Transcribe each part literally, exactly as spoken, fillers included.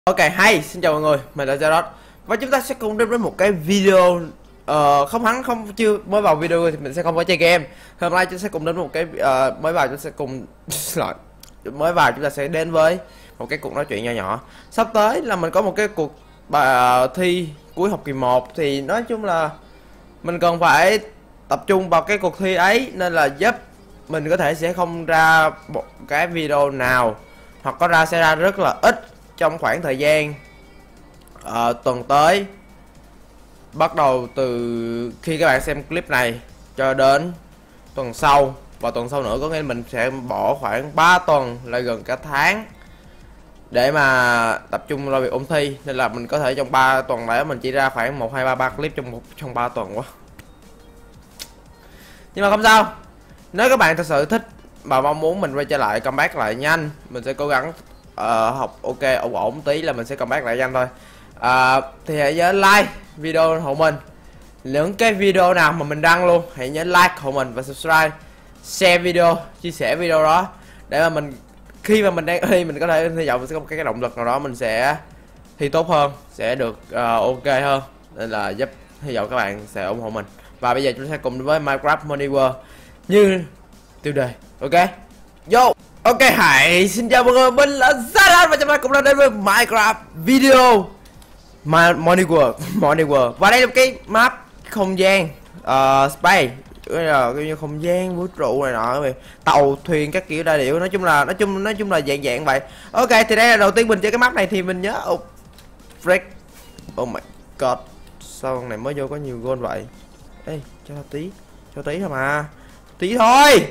Ok, hay, xin chào mọi người, mình là Jarod và chúng ta sẽ cùng đến với một cái video uh, không hẳn không chưa mới vào video thì mình sẽ không có chơi game. Hôm nay chúng ta sẽ cùng đến một cái uh, mới vào chúng ta sẽ cùng mới vào chúng ta sẽ đến với một cái cuộc nói chuyện nhỏ nhỏ. Sắp tới là mình có một cái cuộc bài uh, thi cuối học kỳ một thì nói chung là mình cần phải tập trung vào cái cuộc thi ấy, nên là giúp mình có thể sẽ không ra một cái video nào, hoặc có ra sẽ ra rất là ít trong khoảng thời gian uh, tuần tới, bắt đầu từ khi các bạn xem clip này cho đến tuần sau, và tuần sau nữa có nghĩa mình sẽ bỏ khoảng ba tuần, là gần cả tháng, để mà tập trung vào việc ôn thi. Nên là mình có thể trong ba tuần đấy mình chỉ ra khoảng một hai ba ba clip trong một trong ba tuần quá. Nhưng mà không sao, nếu các bạn thật sự thích và mong muốn mình quay trở lại comeback lại nhanh, mình sẽ cố gắng uh, học ok ổn ổn tí là mình sẽ comeback lại nhanh thôi. Uh, thì hãy nhớ like video hộ mình, những cái video nào mà mình đăng luôn hãy nhớ like hộ mình và subscribe, share video, chia sẻ video đó, để mà mình khi mà mình đang thi mình có thể hy vọng mình sẽ có một cái động lực nào đó, mình sẽ thi tốt hơn, sẽ được uh, ok hơn. Nên là giúp hy vọng các bạn sẽ ủng hộ mình. Và bây giờ chúng ta sẽ cùng với Minecraft Money World như tiêu đề. Ok, yo, ok, hãy xin chào mọi người, mình là Zara và chúng ta cũng đã đến với Minecraft video My Money World. Money World, và đây là cái map không gian uh, space, là như không gian vũ trụ này nọ, tàu thuyền các kiểu đa điệu, nói chung là nói chung nói chung là dạng dạng vậy. Ok, thì đây là đầu tiên mình chơi cái map này thì mình nhớ oh, freak, oh my god, sao con này mới vô có nhiều goal vậy. Ê, cho tao tí, cho tí thôi mà, tí thôi,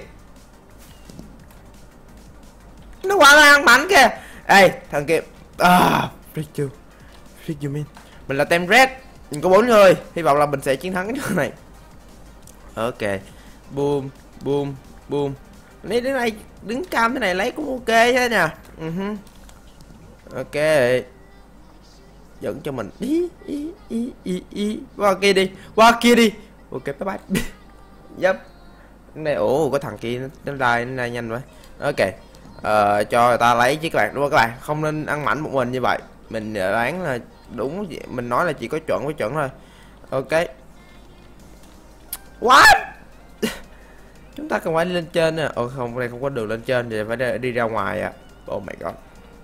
nó quá là ăn bánh kìa. Ê thằng kia, à freak you, freak you mean. Mình là tem red, mình có bốn người, hy vọng là mình sẽ chiến thắng cái chỗ này. Ok, boom boom boom, lấy đến đây đứng cam thế này lấy cũng ok thế nè. uh -huh. Ok, dẫn cho mình ý ý ý ý ý qua kia đi, qua kia đi. Ok, bye bye. Yep, này ủa có thằng kia nó đai nó đai nhanh vậy. Ok, ờ, cho người ta lấy chứ các bạn, đúng không các bạn, không nên ăn mảnh một mình như vậy. Mình đoán là đúng, mình nói là chỉ có chuẩn với chuẩn thôi. Ok, what. Chúng ta cần phải đi lên trên nè. Ồ không, đây không có đường lên trên thì phải đi ra ngoài à. Oh my god,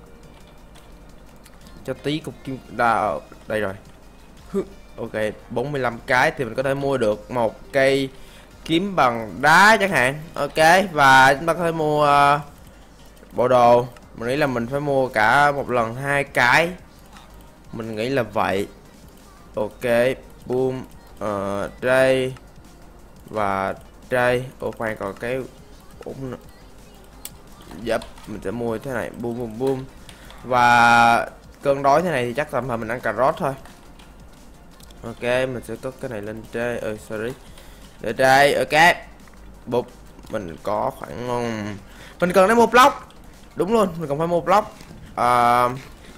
cho tí cục kim đào đây rồi. Ok, bốn mươi lăm cái thì mình có thể mua được một cây kiếm bằng đá chẳng hạn. Ok, và chúng ta có thể mua uh, bộ đồ. Mình nghĩ là mình phải mua cả một lần hai cái, mình nghĩ là vậy. Ok, boom, uh, đây và đây. Ồ khoan, còn cái bốn nữa. Yep, mình sẽ mua thế này, boom boom boom. Và cơn đói thế này thì chắc tầm thời mình ăn cà rốt thôi. Ok, mình sẽ có cái này lên trên. Ừ, sorry, để đây. Ok, bụp, mình có khoảng um, mình cần đến mua block, đúng luôn, mình còn phải mua block. uh,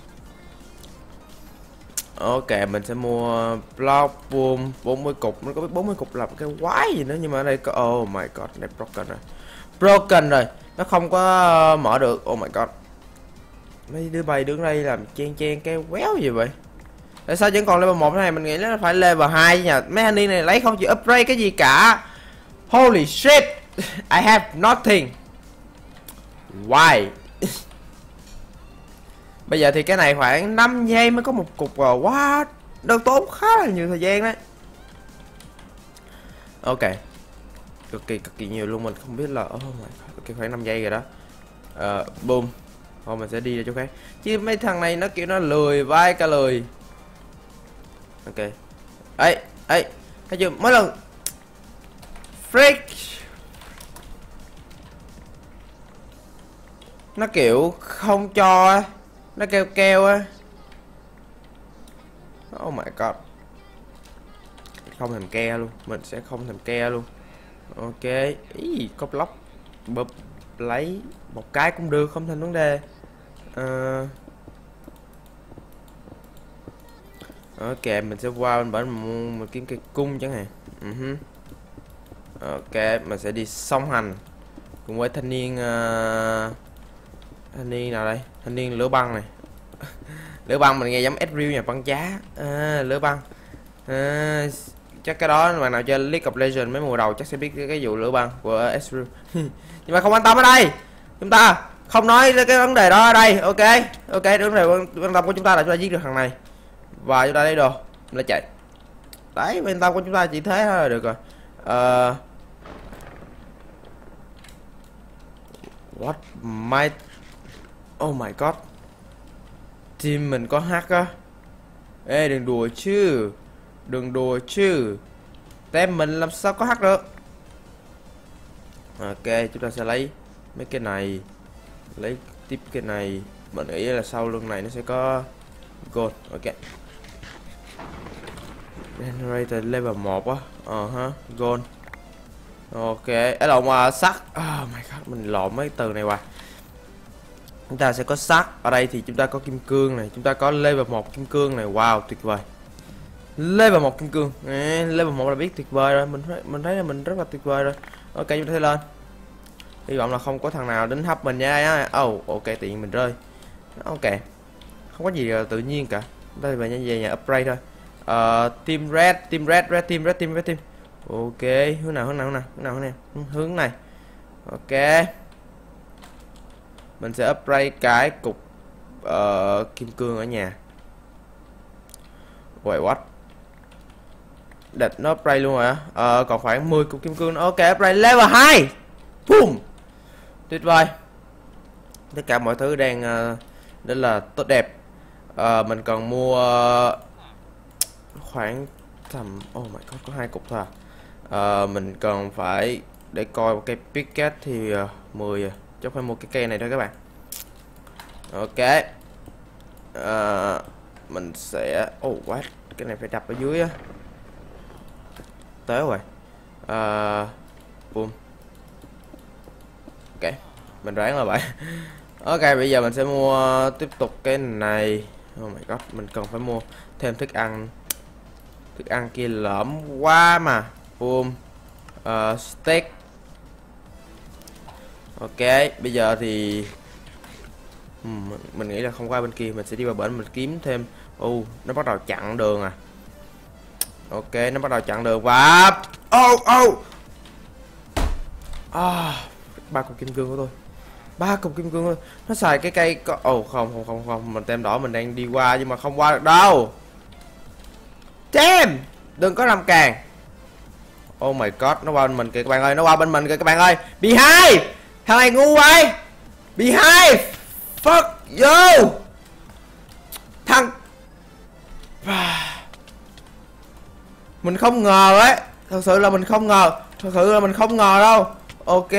Ok, mình sẽ mua block boom bốn mươi cục. Nó có biết bốn mươi cục là cái quái gì nữa, nhưng mà ở đây có, oh my god, này broken rồi, broken rồi, nó không có mở được. Oh my god, mấy đứa bay đứng đây làm chen chen cái quéo gì vậy. Tại sao vẫn còn level một này? Mình nghĩ nó phải level hai chứ nhờ. Mấy anh đi này lấy không chịu upgrade cái gì cả. Holy shit, I have nothing. Why? Bây giờ thì cái này khoảng năm giây mới có một cục rồi. What? Đâu tốn khá là nhiều thời gian đấy. Ok, cực kỳ cực kỳ nhiều luôn, mình không biết là oh my god. Ok, khoảng năm giây rồi đó. uh, Boom. Thôi mình sẽ đi ra chỗ khác, chứ mấy thằng này nó kiểu nó lười vai cả lười. Ok, ấy ấy, thấy chưa, mấy lần freak nó kiểu không cho, nó kêu kêu á. Oh my god, không thèm ke luôn, mình sẽ không thèm ke luôn. Ok, ý có block bụp, lấy một cái cũng được, không thành vấn đề. uh... Ok, mình sẽ qua bên bển mình, mình kiếm cây cung chẳng hạn. uh -huh. Ok, mình sẽ đi song hành cùng với thanh niên uh... thanh niên nào đây, thanh niên lửa băng này. Lửa băng mình nghe giống Ezreal nhà băng giá. À, lửa băng. À, chắc cái đó bạn nào chơi League of Legends mấy mùa đầu chắc sẽ biết cái, cái vụ lửa băng của Ezreal. Nhưng mà không quan tâm ở đây. Chúng ta không nói cái vấn đề đó ở đây. Ok. Ok, vấn đề quan tâm của chúng ta là chúng ta giết được thằng này. Và chúng ta lấy đồ. Chúng ta chạy. Đấy, quan tâm của chúng ta chỉ thế thôi là được rồi. Uh, what my... Oh my god. Team mình có hack á. Ê đừng đùa chứ. Đừng đùa chứ. Tem mình làm sao có hack được. Ok, chúng ta sẽ lấy mấy cái này. Lấy tiếp cái này. Mình nghĩ là sau lưng này nó sẽ có gold. Ok. Generator level một á. Ờ uh ha, -huh. Gold. Ok, ấy lộn mà sắt. Oh my god, mình lộn mấy từ này hoài. Chúng ta sẽ có sắt. Ở đây thì chúng ta có kim cương này. Chúng ta có level một kim cương này. Wow, tuyệt vời. Level một kim cương. À, level một là biết tuyệt vời rồi. Mình thấy, mình thấy là mình rất là tuyệt vời rồi. Ok, chúng ta sẽ lên. Hy vọng là không có thằng nào đến hấp mình nha. Oh, ok, tự nhiên mình rơi. Ok. Không có gì là tự nhiên cả. Đây về nhà về nhà upgrade thôi. Uh, team red, team red, red team, red team, red team. Ok, hướng nào, hướng nào, hướng nào, hướng nào, hướng này, hướng này. Ok. Mình sẽ upgrade cái cục uh, kim cương ở nhà. Wait what? Địch nó upgrade luôn rồi á. Ờ, còn khoảng mười cục kim cương nữa. Ok, upgrade level hai. Boom. Tuyệt vời. Tất cả mọi thứ đang uh, rất là tốt đẹp. Uh, mình còn mua uh, khoảng tầm oh my god có hai cục thôi. À, mình cần phải để coi một cây pickaxe thì uh, mười chứ không phải mua cái cây này thôi các bạn. Ok. Uh, mình sẽ oh what cái này phải đập ở dưới á. Tới rồi. Uh, boom. Ok, mình đoán là vậy. Ok, bây giờ mình sẽ mua tiếp tục cái này. Oh my god, mình cần phải mua thêm thức ăn. Thức ăn kia lỡm quá mà. Boom. Uh, steak. Ok, bây giờ thì uhm, mình nghĩ là không qua bên kia, mình sẽ đi vào bển mình kiếm thêm. Ô, uh, nó bắt đầu chặn đường à. Ok, nó bắt đầu chặn đường và oh oh. À, ba cục kim cương của tôi. Ba cục kim cương thôi. Nó xài cái cây có ồ oh, không không không không, mình tem đỏ mình đang đi qua nhưng mà không qua được đâu. Tem, đừng có làm càng. Oh my god, nó qua bên mình kìa các bạn ơi, nó qua bên mình kìa các bạn ơi. Behind. Thằng này ngu vậy. Behind. Fuck you. Thằng mình không ngờ ấy. Thật sự là mình không ngờ. Thật sự là mình không ngờ đâu. Ok.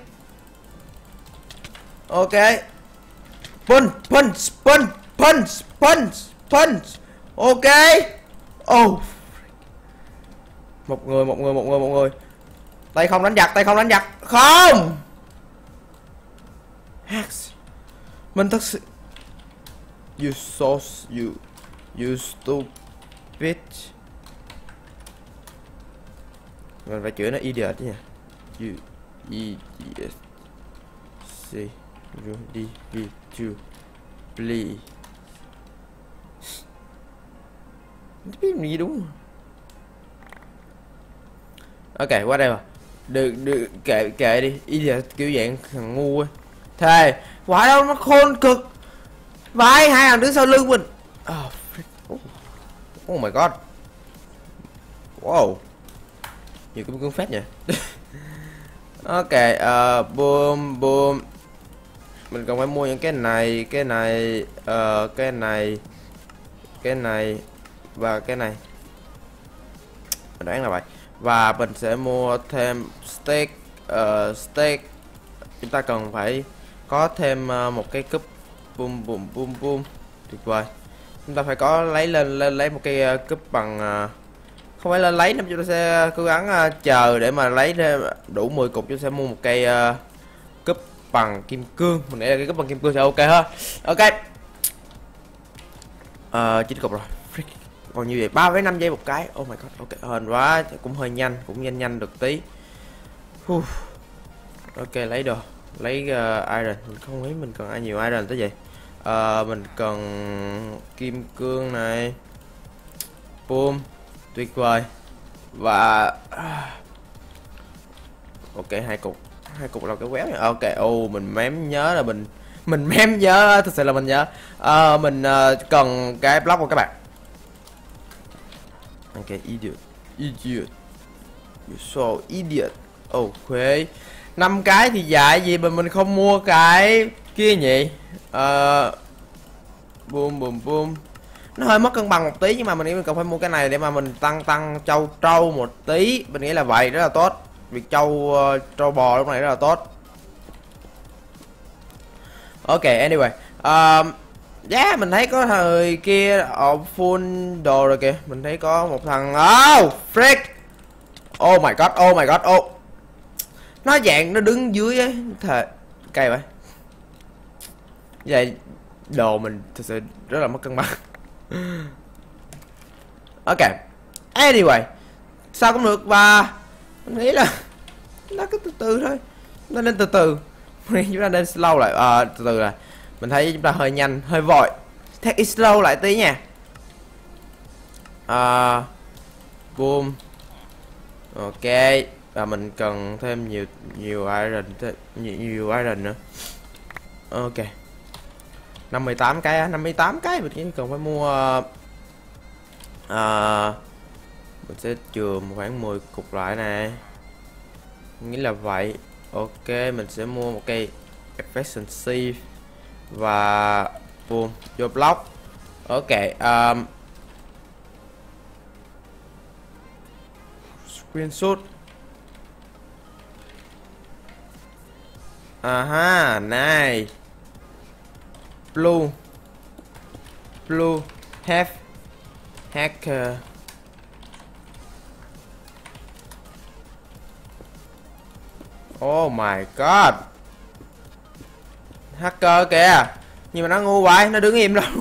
Ok. Punch, punch, punch, punch, punch, punch. Ok. Oh. Một người, một người, một người, một người. Tay không đánh giặc, tay không đánh giặc. Không. Hacks. Mình thật sự you so you you stupid. Mình phải chửi nó idiot nha. You idiot. See you đi đi to please. Biết gì đúng. Ok, whatever. Được được kệ kệ đi, idiot kiểu dạng thằng ngu ấy. Thề, quả đâu nó khôn cực. Vãi hai thằng đứng sau lưng mình. Oh, oh my god. Wow. Nhiều cái cương phép nhỉ. Ok, uh, boom boom. Mình còn phải mua những cái này, cái này, uh, cái này, cái này và cái này. Mình đoán là vậy. Và mình sẽ mua thêm steak, uh, steak. Chúng ta cần phải có thêm uh, một cái cúp. Boom boom boom boom. Tuyệt vời. Chúng ta phải có lấy lên lên lấy một cái uh, cúp bằng uh, không phải lên lấy nên chúng ta sẽ cố gắng uh, chờ để mà lấy thêm đủ mười cục. Chúng ta sẽ mua một cây uh, cúp bằng kim cương. Mình nghĩ là cái cúp bằng kim cương sẽ ok hơn. Ok. Uh, chín cục rồi. Còn như vậy ba với năm giây một cái. Oh my god. Ok, hên quá, cũng hơi nhanh, cũng nhanh nhanh được tí. Uh. Ok, lấy đồ, lấy uh, iron. Mình không nghĩ mình còn ai nhiều iron tới vậy. uh, mình cần kim cương này. Boom, tuyệt vời. Và ok, hai cục hai cục là cái quéo này. Ok, ô oh, mình mém nhớ là mình mình mém nhớ, thực sự là mình nhớ. Uh, mình uh, cần cái block của các bạn. Ok, idiot, idiot, you're so idiot. Ok, năm cái thì dạy gì mà mình không mua cái kia nhỉ? Uh, boom boom boom. Nó hơi mất cân bằng một tí, nhưng mà mình nghĩ mình cần phải mua cái này để mà mình tăng tăng trâu trâu một tí. Mình nghĩ là vậy rất là tốt. Việc trâu uh, trâu bò lúc này rất là tốt. Ok, anyway, um, yeah, mình thấy có thời kia ở full đồ rồi kìa. Mình thấy có một thằng, oh freak, oh my god, oh my god, oh, nó dạng nó đứng dưới ấy, thề cay vậy. Vậy đồ mình thực sự rất là mất cân bằng. Ok, anyway, sao cũng được. Và mình nghĩ là nó cứ từ từ thôi, nó nên từ từ. Chúng ta nên slow lại, à, từ từ là mình thấy chúng ta hơi nhanh, hơi vội. Take it slow lại tí nha. À, boom. Ok, và mình cần thêm nhiều nhiều iron, nhiều, nhiều iron nữa. Ok, năm mươi tám cái á, năm mươi tám cái mình chỉ cần phải mua. À, mình sẽ chừa khoảng mười cục lại này, nghĩ là vậy. Ok, mình sẽ mua một cây efficiency và boom vô block. Ok, um, screenshot. Aha, này blue blue have hacker. Oh my god, hacker kìa. Nhưng mà nó ngu vậy, nó đứng im đâu.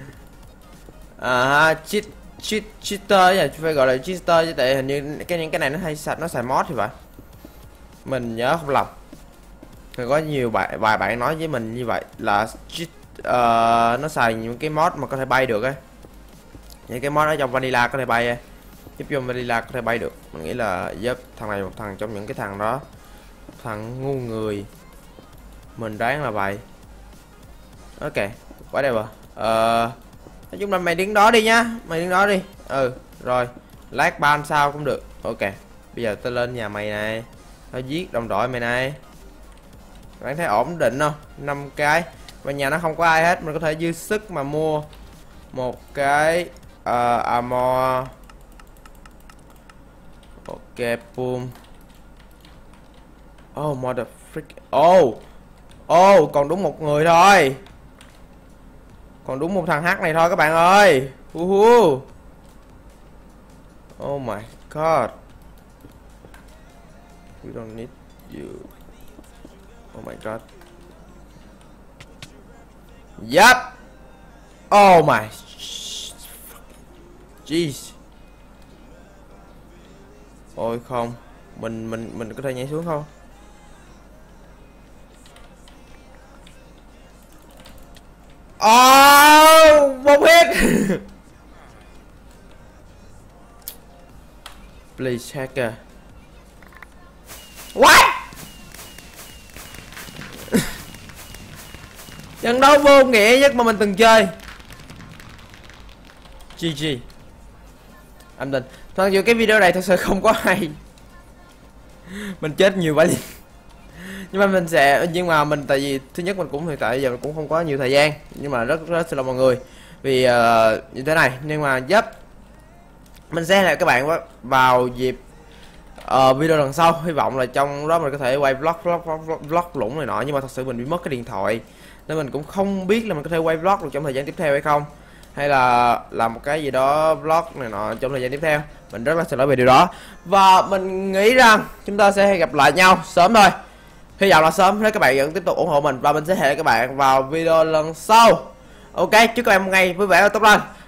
À, cheat cheat cheater nha, phải gọi là cheater chứ, tại hình như cái những cái này nó hay sạch, nó xài mod thì vậy. Mình nhớ không lầm. Có nhiều bạn vài bạn nói với mình như vậy là cheat, uh, nó xài những cái mod mà có thể bay được ấy. Những cái mod ở trong vanilla có thể bay ấy. Giúp cho vanilla có thể bay được. Mình nghĩ là giúp thằng này một thằng trong những cái thằng đó. Thằng ngu người. Mình đoán là vậy. Ok, whatever. Ờ, nói chung là mày đứng đó đi nhá, mày đứng đó đi. Ừ, rồi. Lát ban sao cũng được. Ok, bây giờ tôi lên nhà mày này, tao giết đồng đội mày này. Bạn thấy ổn định không? Năm cái. Và nhà nó không có ai hết, mình có thể dư sức mà mua một cái uh, armor. Ok, boom. Oh mother freak. Oh. Oh, còn đúng một người thôi. Còn đúng một thằng hack này thôi các bạn ơi. Uh -huh. Oh my god. We don't need you. Oh my god. Yup. Oh my. Jeez. Ôi không. Mình mình mình có thể nhảy xuống không? Oh, một hit. Please hacker. What? Trận đấu vô nghĩa nhất mà mình từng chơi. giê giê. Anh định. Thật sự cái video này thật sự không có hay. Mình chết nhiều vậy. Nhưng mà mình sẽ, nhưng mà mình tại vì thứ nhất mình cũng hiện tại giờ mình cũng không có nhiều thời gian, nhưng mà rất rất xin lỗi mọi người vì uh, như thế này. Nhưng mà giúp mình sẽ lại các bạn vào dịp uh, video lần sau, hy vọng là trong đó mình có thể quay vlog vlog vlog, vlog lũng này nọ. Nhưng mà thật sự mình bị mất cái điện thoại nên mình cũng không biết là mình có thể quay vlog được trong thời gian tiếp theo hay không, hay là làm một cái gì đó vlog này nọ trong thời gian tiếp theo. Mình rất là xin lỗi về điều đó, và mình nghĩ rằng chúng ta sẽ gặp lại nhau sớm thôi. Hy vọng là sớm nếu các bạn vẫn tiếp tục ủng hộ mình, và mình sẽ hẹn các bạn vào video lần sau. Ok, chúc các bạn một ngày vui vẻ và tốt lành.